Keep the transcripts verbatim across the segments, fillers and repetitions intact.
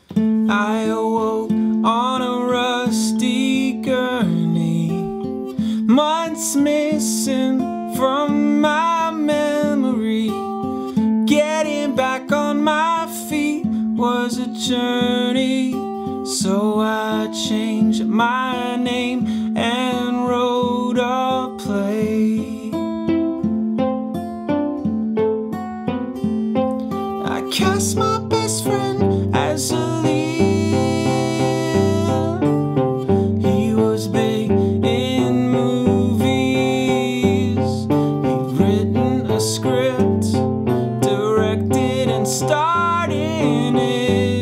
I awoke on a rusty gurney, months missing from my memory. Getting back on my feet was a journey, so I changed my name and wrote a play. I cast my best friend as a lead. He was big in movies. He'd written a script, directed and starred in it.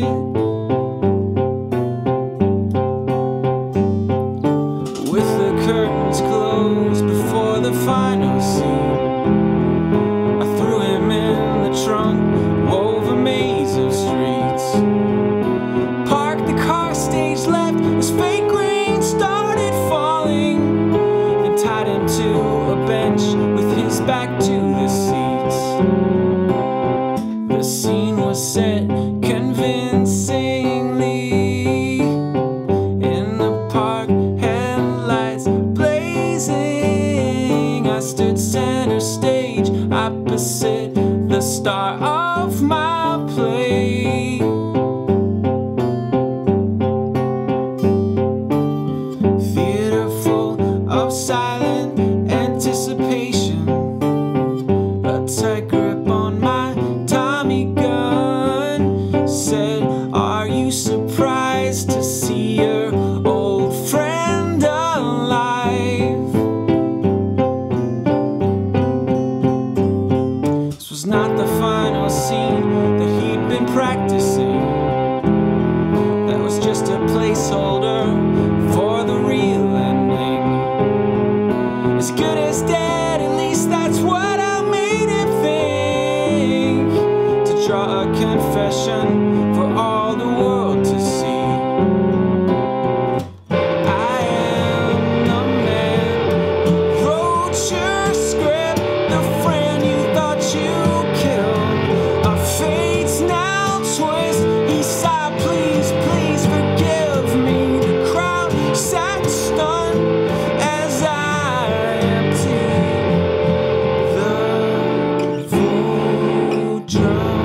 With the curtains closed before the final scene, I threw him in the trunk, wove a maze of streets, parked the car, stage left as fake rain started falling, then tied him to a bench with his back to the seats. The scene was set convincingly in the park, headlights blazing. I stood center stage opposite the star of my play. Theater full of silent anticipation, a tight grip on my Tommy gun said, "Are you surprised to see your old friend alive?" This was not the final scene that he'd been practicing. That was just a placeholder for the real ending. As good as dead, at least that's what I made him think. To draw a confession for all the world to see. I am the man who wrote your script, the friend you thought you killed. Our fates now twist. He sighed, "Please, please forgive me." The crowd sat stunned as I emptied the full drum.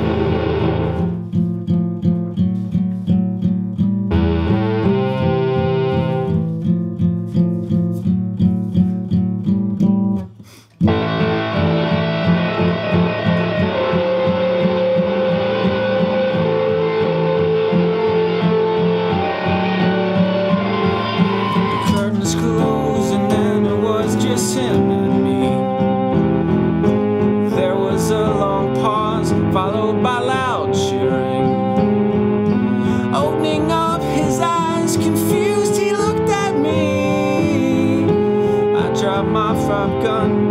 Curtains closed and then it was just him and me. There was a long pause followed by loud cheering. Opening up his eyes, confused, he looked at me. I dropped my front gun